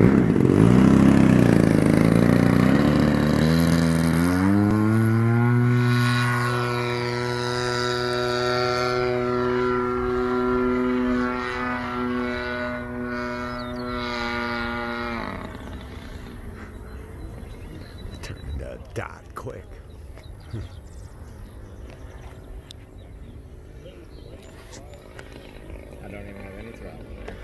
Dot quick. I don't even have any throttle there.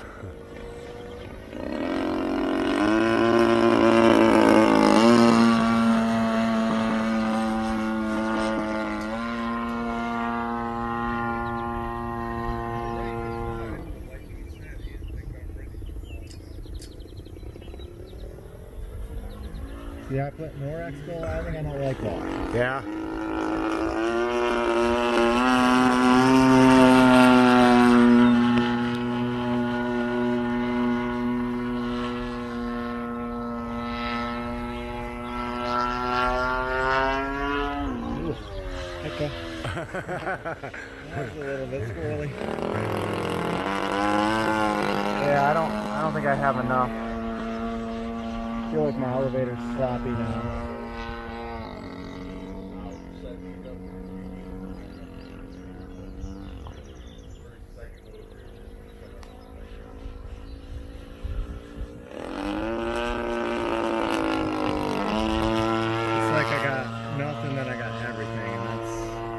Yeah, I put more expo. I think I don't like that. Yeah. Okay. That's a little bit squirrely. Yeah, I don't think I have enough. I feel like my elevator's sloppy now. It's like I got nothing, then I got everything, and that's...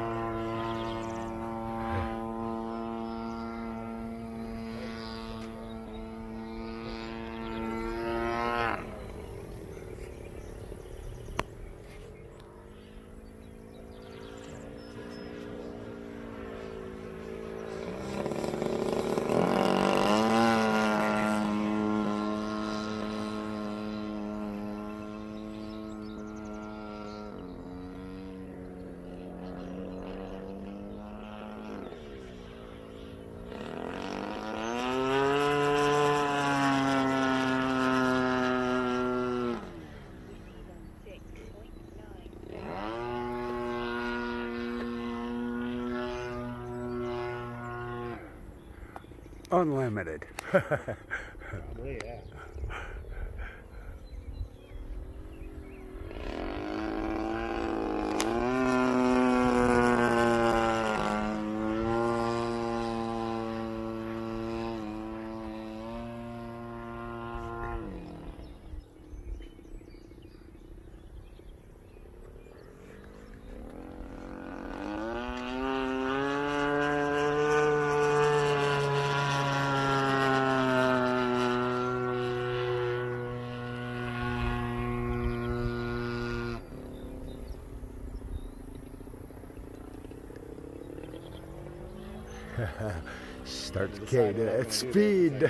Unlimited. Probably, yeah. Starts gaining at speed.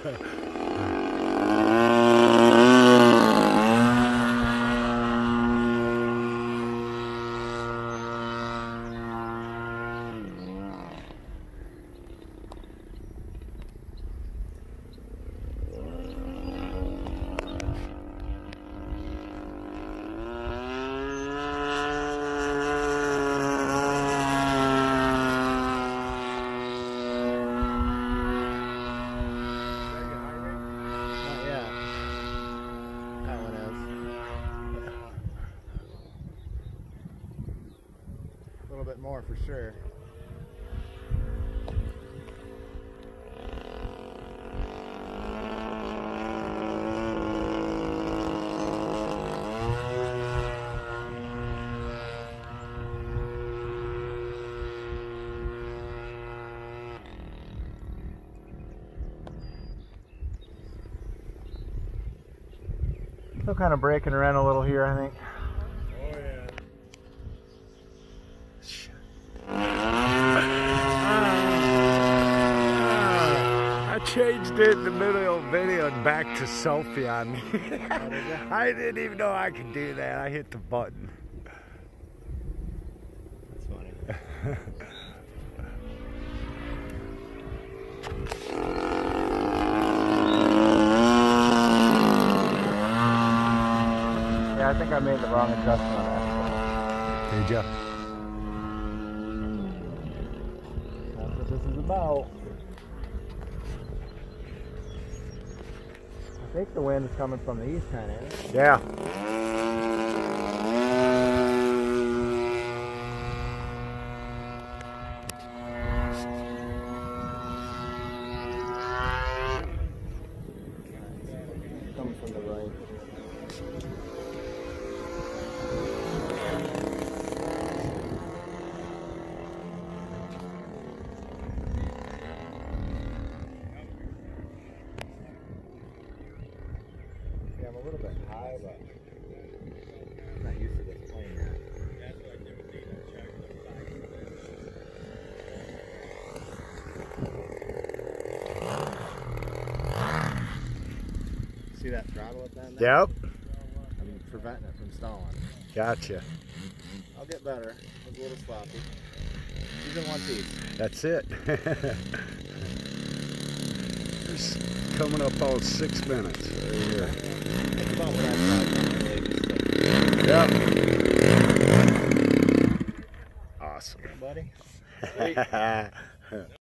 More for sure. Still kind of breaking around a little here, I think. Changed it in the middle of the video and back to selfie on me. I didn't even know I could do that. I hit the button. That's funny. Yeah, I think I made the wrong adjustment on that. Did you? That's what this is about. I think the wind is coming from the east kind of. Yeah. Coming from the right. Yeah, I'm a little bit high, but I'm not used to this plane yet. See that throttle at that now? Yep. I'm preventing it from stalling. Gotcha. I'll get better. It was a little sloppy. She's in one piece. That's it. It's coming up on 6 minutes right here. Think about what I thought. Yep. Awesome. Buddy. Sweet.